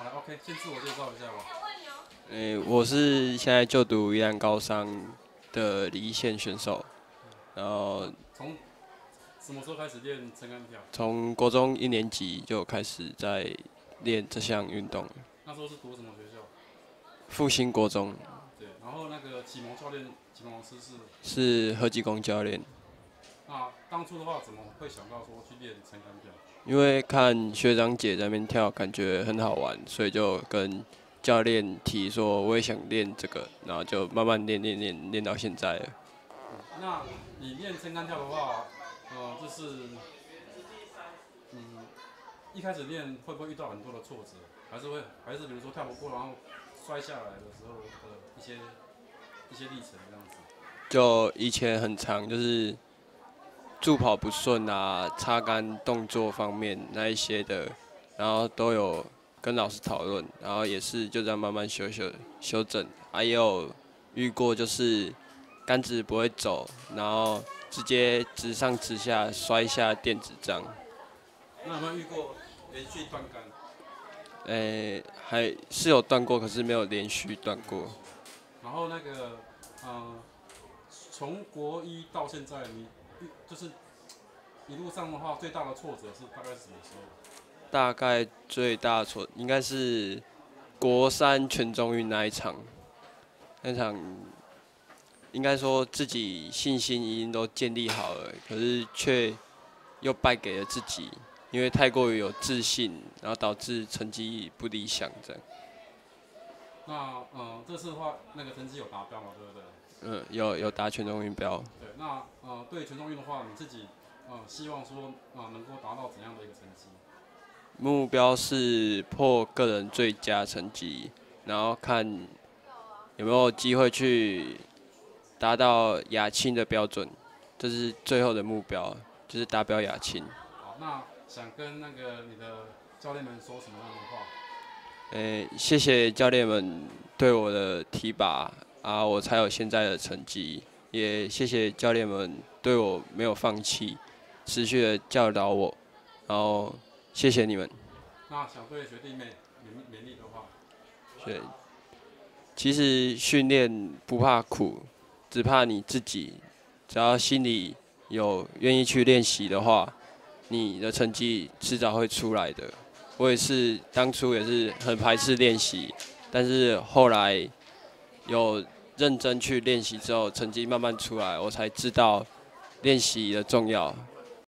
OK，先自我介绍一下吧。 我是现在就读宜兰高商的离线选手，然后从什么时候开始练撑杆跳？ 从国中1年级就开始在练这项运动， 那时候是读什么学校？ 复兴国中对，然后那个启蒙教练、启蒙老师是。 是何继功教练， 那当初的话，怎么会想到说去练撑杆跳？ 因为看学长姐在那边跳，感觉很好玩，所以就跟教练提说我也想练这个，然后就慢慢练到现在了。 那你练撑杆跳的话，就是一开始练会不会遇到很多的挫折？还是比如说跳不过，然后摔下来的时候的一些历程这样子？ 就以前很长，就是助跑不顺啊，擦杆动作方面那一些的，然后都有跟老师讨论，然后也是就这样慢慢修正，还有遇过就是杆子不会走，然后直接直上直下摔下垫子这样。 那有没有遇过连续断杆？ 还是有断过，可是没有连续断过。 然后那个从国一到现在，你就是一路上的话，最大的挫折是大概是什么时候？ 大概最大错应该是国三全中运那一场，那场应该说自己信心已经都建立好了，可是却又败给了自己，因为太过于有自信，然后导致成绩不理想这样。 那这次的话，那个成绩有达标嘛？对不对？ 有达全中运标。 对，那对全中运的话，你自己希望说能够达到怎样的一个成绩？ 目标是破个人最佳成绩，然后看有没有机会去达到亚青的标准，这是最后的目标，就是达标亚青。 好，那想跟那个你的教练们说什么样的话？ 谢谢教练们对我的提拔啊，我才有现在的成绩。也谢谢教练们对我没有放弃，持续的教导我，然后谢谢你们。 那想对学弟妹勉励的话， 对，其实训练不怕苦，只怕你自己。只要心里有愿意去练习的话，你的成绩迟早会出来的。我也是当初也是很排斥练习，但是后来有认真去练习之后，成绩慢慢出来，我才知道练习的重要。